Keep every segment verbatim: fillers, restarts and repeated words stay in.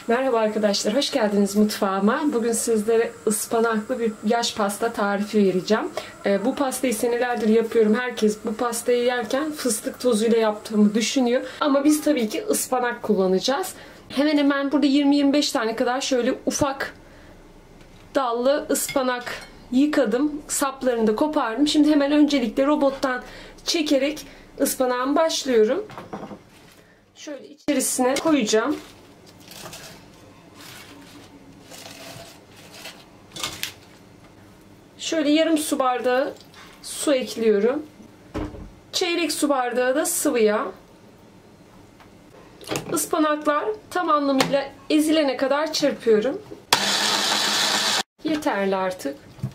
Merhaba arkadaşlar, hoş geldiniz mutfağıma. Bugün sizlere ıspanaklı bir yaş pasta tarifi vereceğim. Ee, bu pastayı senelerdir yapıyorum. Herkes bu pastayı yerken fıstık tozuyla yaptığımı düşünüyor. Ama biz tabii ki ıspanak kullanacağız. Hemen hemen burada yirmi yirmi beş tane kadar şöyle ufak dallı ıspanak yıkadım. Saplarını da kopardım. Şimdi hemen öncelikle robottan çekerek ıspanağımı başlıyorum. Şöyle içerisine koyacağım. Şöyle yarım su bardağı su ekliyorum. Çeyrek su bardağı da sıvı yağ. Ispanaklar tam anlamıyla ezilene kadar çırpıyorum. Yeterli artık.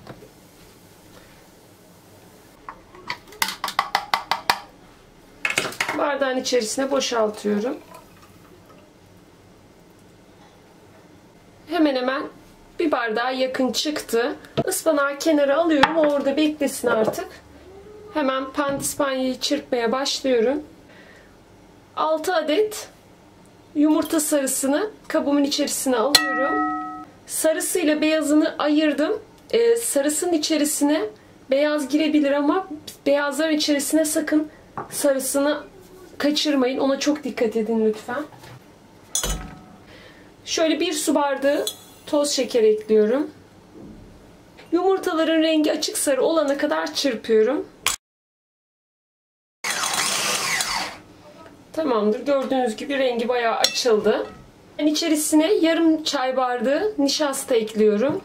Bardağın içerisine boşaltıyorum. Hemen hemen bir bardağa yakın çıktı. Ispanağı kenara alıyorum. O orada beklesin artık. Hemen pandispanyayı çırpmaya başlıyorum. altı adet yumurta sarısını kabımın içerisine alıyorum. Sarısıyla beyazını ayırdım. Ee, sarısının içerisine beyaz girebilir ama beyazların içerisine sakın sarısını kaçırmayın. Ona çok dikkat edin lütfen. Şöyle bir su bardağı toz şeker ekliyorum. Yumurtaların rengi açık sarı olana kadar çırpıyorum. Tamamdır. Gördüğünüz gibi rengi bayağı açıldı. Ben içerisine yarım çay bardağı nişasta ekliyorum.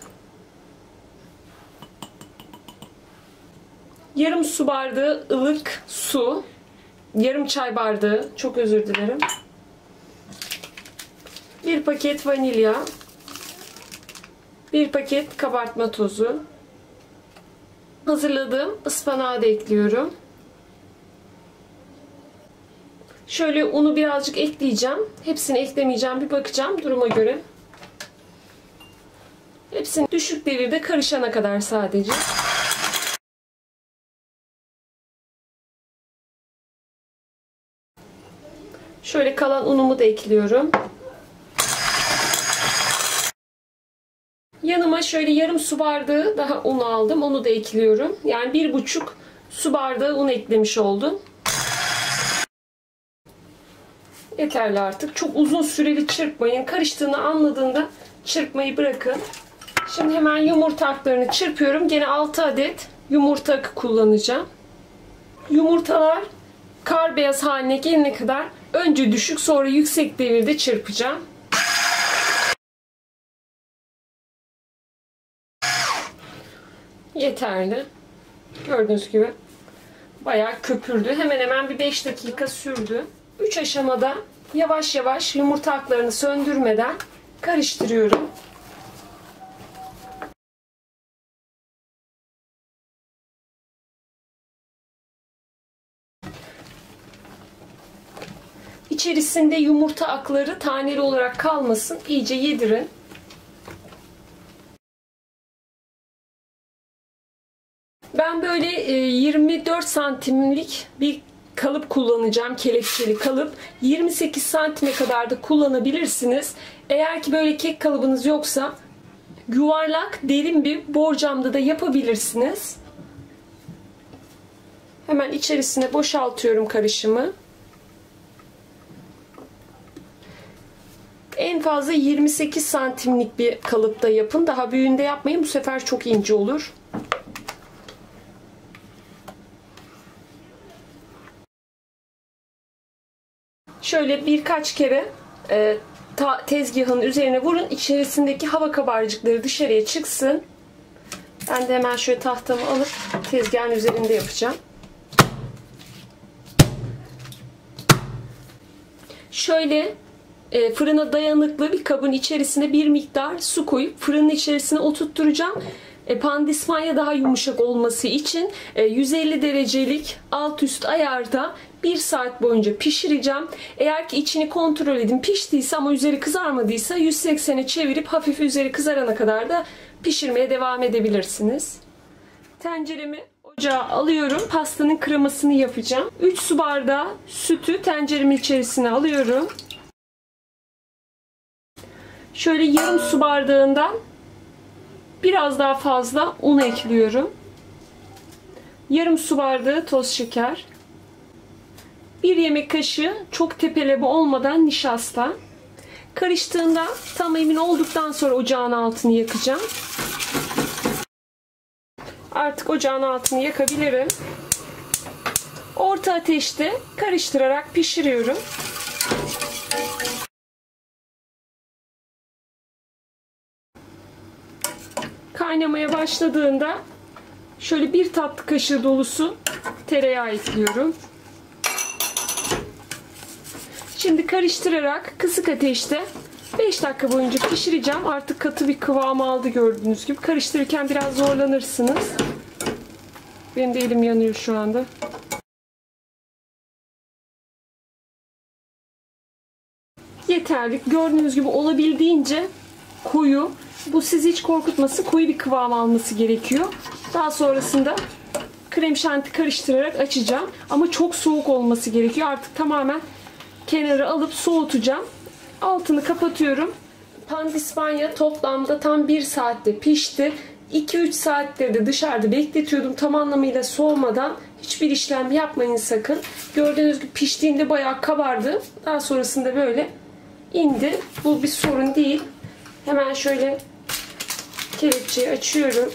Yarım su bardağı ılık su. Yarım çay bardağı. Çok özür dilerim. Bir paket vanilya. Bir paket kabartma tozu. Hazırladığım ıspanağı da ekliyorum. Şöyle unu birazcık ekleyeceğim. Hepsini eklemeyeceğim. Bir bakacağım duruma göre. Hepsini düşük devirde karışana kadar sadece. Şöyle kalan unumu da ekliyorum. Yanıma şöyle yarım su bardağı daha un aldım. Onu da ekliyorum. Yani bir buçuk su bardağı un eklemiş oldum. Yeterli artık. Çok uzun süreli çırpmayın. Karıştığını anladığında çırpmayı bırakın. Şimdi hemen yumurta aklarını çırpıyorum. Gene altı adet yumurta akı kullanacağım. Yumurtalar kar beyaz haline gelene kadar önce düşük sonra yüksek devirde çırpacağım. Yeterli. Gördüğünüz gibi bayağı köpürdü. Hemen hemen bir beş dakika sürdü. üç aşamada yavaş yavaş yumurta aklarını söndürmeden karıştırıyorum. İçerisinde yumurta akları taneli olarak kalmasın. İyice yedirin. Ben böyle yirmi dört santimlik bir kalıp kullanacağım. Kelepçeli kalıp. yirmi sekiz santime kadar da kullanabilirsiniz. Eğer ki böyle kek kalıbınız yoksa yuvarlak derin bir borcamda da yapabilirsiniz. Hemen içerisine boşaltıyorum karışımı. En fazla yirmi sekiz santimlik bir kalıpta yapın. Daha büyüğünde yapmayın. Bu sefer çok ince olur. Şöyle birkaç kere e, ta, tezgahın üzerine vurun. İçerisindeki hava kabarcıkları dışarıya çıksın. Ben de hemen şöyle tahtamı alıp tezgahın üzerinde yapacağım. Şöyle e, fırına dayanıklı bir kabın içerisine bir miktar su koyup fırının içerisine oturtturacağım. E, pandispanya daha yumuşak olması için e, yüz elli derecelik alt üst ayarda bir saat boyunca pişireceğim. Eğer ki içini kontrol edin piştiyse ama üzeri kızarmadıysa yüz seksene çevirip hafif üzeri kızarana kadar da pişirmeye devam edebilirsiniz. Tenceremi ocağa alıyorum. Pastanın kremasını yapacağım. üç su bardağı sütü tenceremin içerisine alıyorum. Şöyle yarım su bardağından biraz daha fazla un ekliyorum. Yarım su bardağı toz şeker. Bir yemek kaşığı çok tepeleme olmadan nişasta. Karıştığında tam emin olduktan sonra ocağın altını yakacağım. Artık ocağın altını yakabilirim. Orta ateşte karıştırarak pişiriyorum. Kaynamaya başladığında şöyle bir tatlı kaşığı dolusu tereyağı ekliyorum. Şimdi karıştırarak kısık ateşte beş dakika boyunca pişireceğim. Artık katı bir kıvam aldı gördüğünüz gibi. Karıştırırken biraz zorlanırsınız. Benim de elim yanıyor şu anda. Yeterli. Gördüğünüz gibi olabildiğince koyu. Bu sizi hiç korkutmasın. Koyu bir kıvam alması gerekiyor. Daha sonrasında krem şanti karıştırarak açacağım. Ama çok soğuk olması gerekiyor. Artık tamamen kenara alıp soğutacağım. Altını kapatıyorum. Pandispanya toplamda tam bir saatte pişti. iki üç saattir de dışarıda bekletiyordum. Tam anlamıyla soğumadan. Hiçbir işlem yapmayın sakın. Gördüğünüz gibi piştiğinde bayağı kabardı. Daha sonrasında böyle indi. Bu bir sorun değil. Hemen şöyle kelepçeyi açıyorum.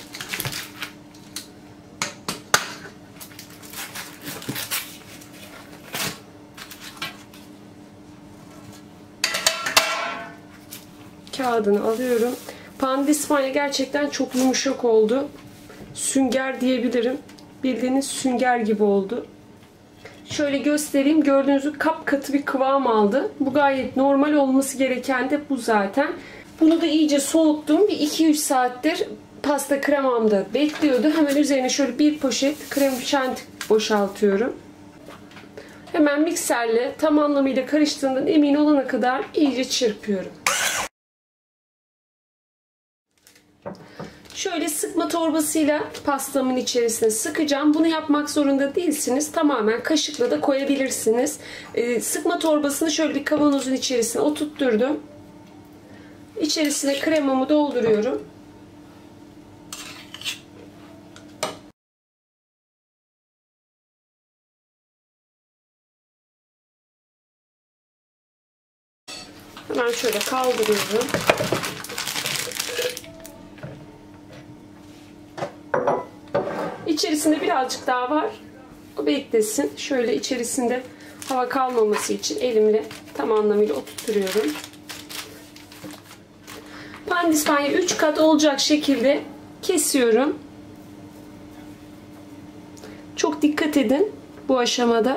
Kağıdını alıyorum. Pandispanya gerçekten çok yumuşak oldu. Sünger diyebilirim. Bildiğiniz sünger gibi oldu. Şöyle göstereyim. Gördüğünüz gibi kapkatı bir kıvam aldı. Bu gayet normal olması gereken de bu zaten. Bunu da iyice soğuttum. Bir iki üç saattir pasta kremamda bekliyordu. Hemen üzerine şöyle bir poşet krem şanti boşaltıyorum. Hemen mikserle tam anlamıyla karıştığından emin olana kadar iyice çırpıyorum. Şöyle sıkma torbasıyla pastamın içerisine sıkacağım. Bunu yapmak zorunda değilsiniz. Tamamen kaşıkla da koyabilirsiniz. Ee, sıkma torbasını şöyle bir kavanozun içerisine oturtturdum. İçerisine kremamı dolduruyorum. Hemen şöyle kaldırıyorum. İçerisinde birazcık daha var. O beklesin. Şöyle içerisinde hava kalmaması için elimle tam anlamıyla oturtuyorum. Pandispanya üç kat olacak şekilde kesiyorum. Çok dikkat edin bu aşamada.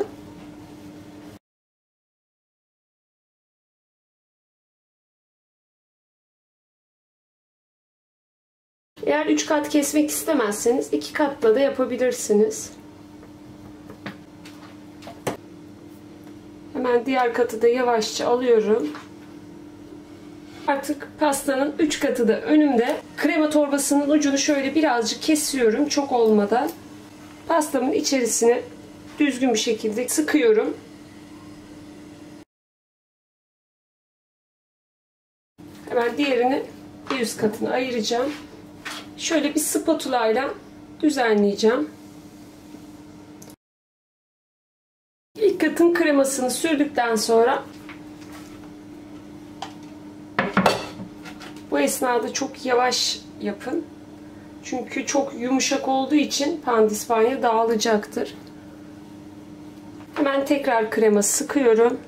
Eğer üç kat kesmek istemezseniz iki katla da yapabilirsiniz. Hemen diğer katı da yavaşça alıyorum. Artık pastanın üç katı da önümde. Krema torbasının ucunu şöyle birazcık kesiyorum. Çok olmadan. Pastamın içerisine düzgün bir şekilde sıkıyorum. Hemen diğerini bir üst katını ayıracağım. Şöyle bir spatula ile düzenleyeceğim. İlk katın kremasını sürdükten sonra bu esnada çok yavaş yapın. Çünkü çok yumuşak olduğu için pandispanya dağılacaktır. Hemen tekrar krema sıkıyorum.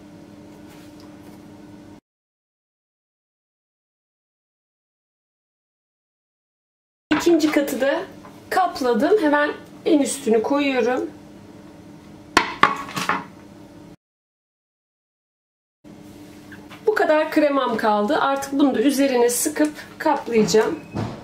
İkinci katı da kapladım. Hemen en üstünü koyuyorum. Bu kadar kremam kaldı. Artık bunu da üzerine sıkıp kaplayacağım.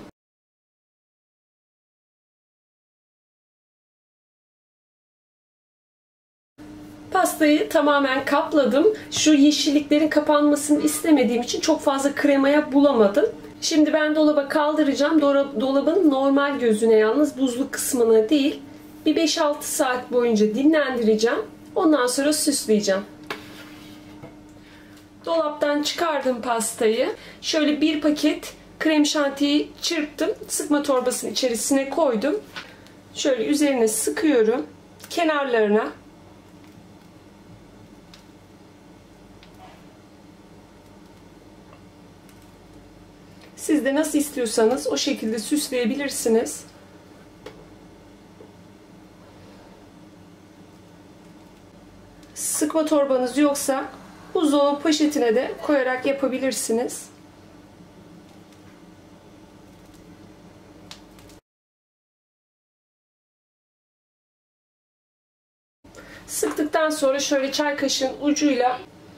Pastayı tamamen kapladım. Şu yeşilliklerin kapanmasını istemediğim için çok fazla kremaya bulamadım. Şimdi ben dolaba kaldıracağım. Dolabın normal gözüne, yalnız buzlu kısmına değil. Bir beş altı saat boyunca dinlendireceğim. Ondan sonra süsleyeceğim. Dolaptan çıkardım pastayı. Şöyle bir paket krem şantiyi çırptım. Sıkma torbasının içerisine koydum. Şöyle üzerine sıkıyorum. Kenarlarına. Siz de nasıl istiyorsanız o şekilde süsleyebilirsiniz. Sıkma torbanız yoksa buzdolabı poşetine de koyarak yapabilirsiniz. Sıktıktan sonra şöyle çay kaşığın ucuyla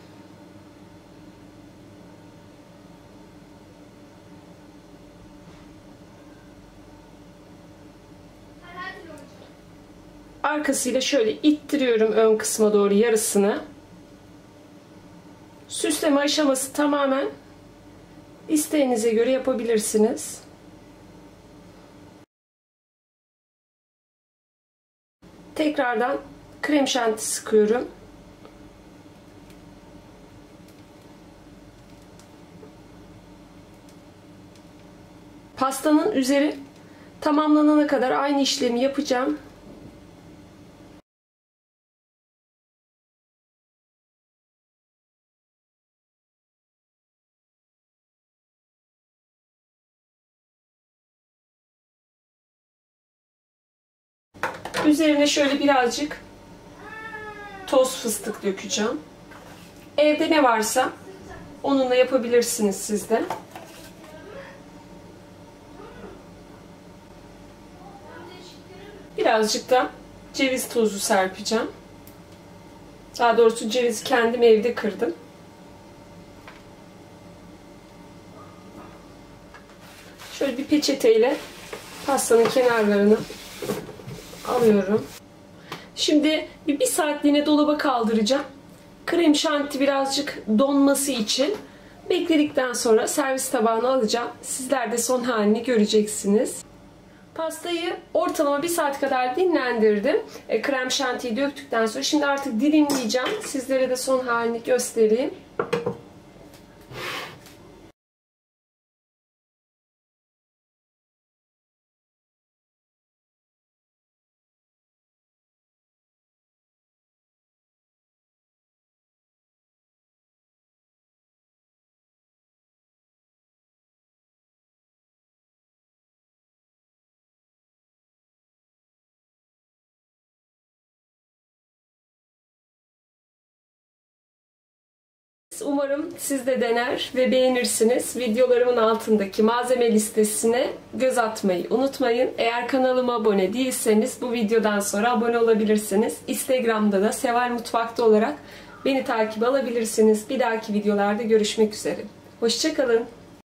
arkasıyla şöyle ittiriyorum ön kısma doğru yarısını. Süsleme aşaması tamamen isteğinize göre yapabilirsiniz. Tekrardan krem şanti sıkıyorum. Pastanın üzeri tamamlanana kadar aynı işlemi yapacağım. Üzerine şöyle birazcık toz fıstık dökeceğim. Evde ne varsa onunla yapabilirsiniz siz de. Birazcık da ceviz tozu serpeceğim. Daha doğrusu cevizi kendim evde kırdım. Şöyle bir peçeteyle pastanın kenarlarını alıyorum. Şimdi bir, bir saatliğine dolaba kaldıracağım. Krem şanti birazcık donması için bekledikten sonra servis tabağına alacağım. Sizler de son halini göreceksiniz. Pastayı ortalama bir saat kadar dinlendirdim. E, krem şantiyi döktükten sonra şimdi artık dilimleyeceğim. Sizlere de son halini göstereyim. Umarım siz de dener ve beğenirsiniz. Videolarımın altındaki malzeme listesine göz atmayı unutmayın. Eğer kanalıma abone değilseniz bu videodan sonra abone olabilirsiniz. Instagram'da da Seval Mutfak'ta olarak beni takip alabilirsiniz. Bir dahaki videolarda görüşmek üzere. Hoşça kalın.